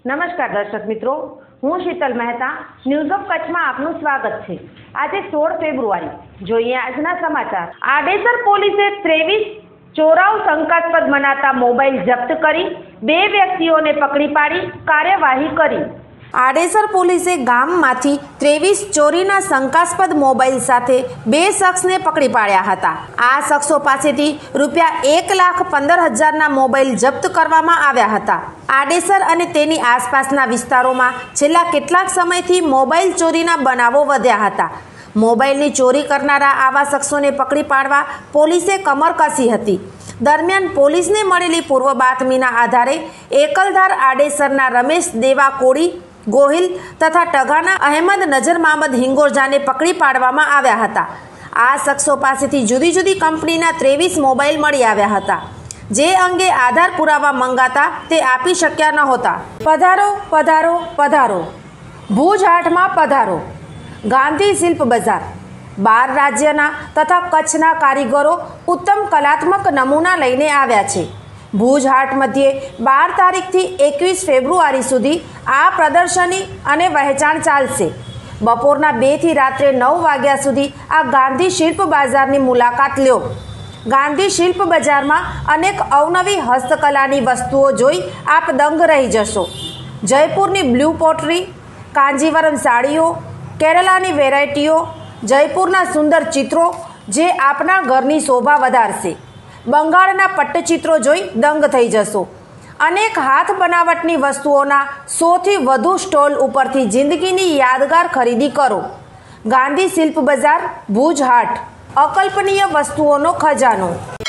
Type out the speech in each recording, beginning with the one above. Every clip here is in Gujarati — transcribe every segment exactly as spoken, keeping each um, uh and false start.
નમસ્કાર દર્શક મિત્રો, હું શીતલ મહેતા ન્યૂઝ ઓફ કચ્છમાં આપનું સ્વાગત છે। આજે સોળ ફેબ્રુઆરી જોઈએ આજના સમાચાર। આડેસર પોલીસે ત્રેવીસ ચોરાઉ શંકાસ્પદ મનાતા મોબાઈલ જપ્ત કરી બે વ્યક્તિઓને પકડી પાડી કાર્યવાહી કરી। આડેસર પોલીસે ગામમાંથી ત્રેવીસ ચોરીના શંકાસ્પદ મોબાઈલ સાથે બે શખ્સને પકડી પાડ્યા હતા। આ શખ્સો પાસેથી રૂપિયા એક લાખ પંદર હજારના મોબાઈલ જપ્ત કરવામાં આવ્યા હતા। આડેસર અને તેની આસપાસના વિસ્તારોમાં છેલ્લા કેટલાક સમયથી મોબાઈલ ચોરીના બનાવો વધ્યા હતા। મોબાઈલની ચોરી કરનારા આવા શખ્સોને પકડી પાડવા પોલીસે કમર કસી હતી। દરમિયાન પોલીસને મળેલી પૂર્વ બાતમીના આધારે એકલધાર આડેસરના રમેશ દેવા કોળી ગોહિલ તથા ટગાના અહેમદ નજર મામદ હિંગોરજાને પકડી પાડવામાં આવ્યા હતા। આ શખ્સો પાસેથી જુદી જુદી કંપનીના ત્રેવીસ મોબાઈલ મળી આવ્યા હતા, જે અંગે આધાર પુરાવા મંગાતા તે આપી શક્યા નહોતા। પધારો પધારો પધારો ભુજ હાટમાં પધારો। ગાંધી શિલ્પ બજાર બાર રાજ્યના તથા કચ્છના કારીગરો ઉત્તમ કલાત્મક નમૂના લઈને આવ્યા છે। ભુજ હાટ મધ્યે બાર તારીખથી એકવીસ ફેબ્રુઆરી સુધી આ પ્રદર્શની અને વહેંચાણ ચાલશે। બપોરના બે થી રાત્રે નવ વાગ્યા સુધી આ ગાંધી શિલ્પ બજારની મુલાકાત લ્યો। ગાંધી શિલ્પ બજારમાં અનેક અવનવી હસ્તકલાની વસ્તુઓ જોઈ આપ દંગ રહી જશો। જયપુરની બ્લુ પોટરી, કાંજીવરમ સાડીઓ, કેરલાની વેરાયટીઓ, જયપુરના સુંદર ચિત્રો જે આપના ઘરની શોભા વધારશે। બંગાળના પટ્ટચિત્રો જોઈ દંગ થઈ જશો। અનેક હાથ બનાવટની વસ્તુઓના સોથી વધુ સ્ટોલ ઉપરથી જિંદગીની યાદગાર ખરીદી કરો। ગાંધી શિલ્પ બજાર, ભુજ હાટ, અકલ્પનીય વસ્તુઓનો ખજાનો।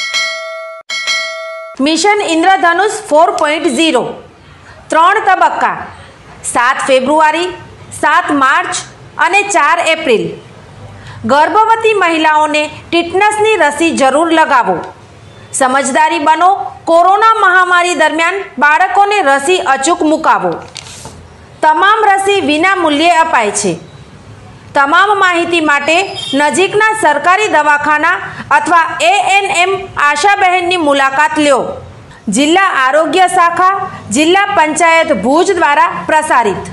Mission Indradhanush four point zero ત્રણ તબક્કા સાત ફેબ્રુઆરી, સાત માર્ચ અને ચાર એપ્રિલ। ગર્ભવતી મહિલાઓને ટીટનસની રસી જરૂર લગાવો। સમજદારી બનો, કોરોના મહામારી દરમિયાન બાળકોને રસી અચૂક મુકાવો। તમામ રસી વિના મૂલ્યે અપાય છે। તમામ માહિતી માટે નજીકના સરકારી દવાખાના અથવા એ એન એમ આશા બહેનની મુલાકાત લ્યો। જિલ્લા આરોગ્ય શાખા, જિલ્લા પંચાયત ભુજ દ્વારા પ્રસારિત।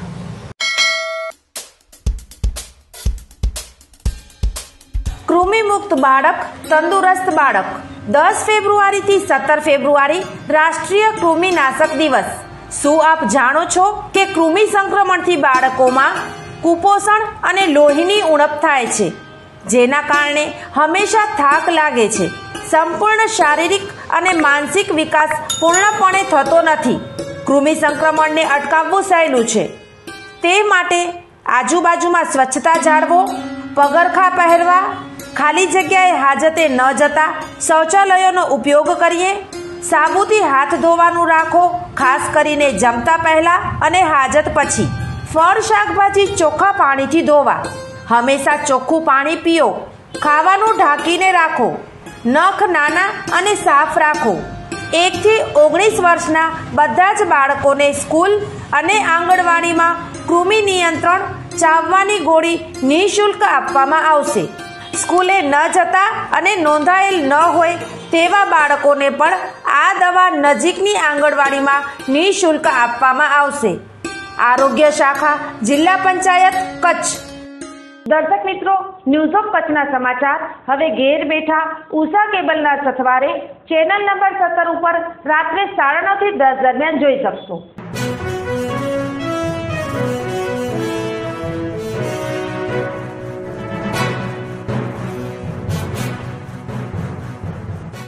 કૃમિ મુક્ત બાળક, તંદુરસ્ત બાળક। દસ ફેબ્રુઆરીથી સત્તર ફેબ્રુઆરી રાષ્ટ્રીય કૃમિનાશક દિવસ। શું આપ જાણો છો કે કૃમિ સંક્રમણથી બાળકોમાં કુપોષણ અને લોહીની ઉણપ થાય છે, જેના કારણે હંમેશા થાક લાગે છે। સંપૂર્ણ શારીરિક અને માનસિક વિકાસ પૂર્ણપણે થતો નથી। કૃમિ સંક્રમણને અટકાવવું સહેલું છે। તે માટે આજુબાજુમાં સ્વચ્છતા જાળવો, પગરખાં પહેરવા, ખાલી જગ્યાએ હાજતે ન જતા શૌચાલયોનો ઉપયોગ કરીએ, સાબુથી હાથ ધોવાનું રાખો, ખાસ કરીને જમતા પહેલા અને હાજત પછી। ફળ શાકભાજી ચોખ્ખા પાણીથી ધોવા, હંમેશા ચોખ્ખું પાણી પીઓ। ખાવાનું ઢાંકીને રાખો, નખ નાના અને સાફ રાખો। એકથી ઓગણીસ વર્ષના બધા જ બાળકોને સ્કૂલ અને આંગણવાડીમાં કૃમિ નિયંત્રણ ચાવવાની ગોળી નિઃશુલ્ક આપવામાં આવશે। સ્કૂલે ન જતા અને નોંધાયેલ ન હોય તેવા બાળકોને પણ આ દવા નજીકની આંગણવાડીમાં નિઃશુલ્ક આપવામાં આવશે। આરોગ્ય શાખા, જિલ્લા પંચાયત, કચ્છ। દર્શક મિત્રો, ન્યૂઝ ઓફ કચ્છના સમાચાર હવે ઘેર બેઠા ઉષા કેબલના સથવારે ચેનલ નંબર સત્તર ઉપર રાત્રે સાડા નવ થી દસ દરમિયાન જોઈ શકશો।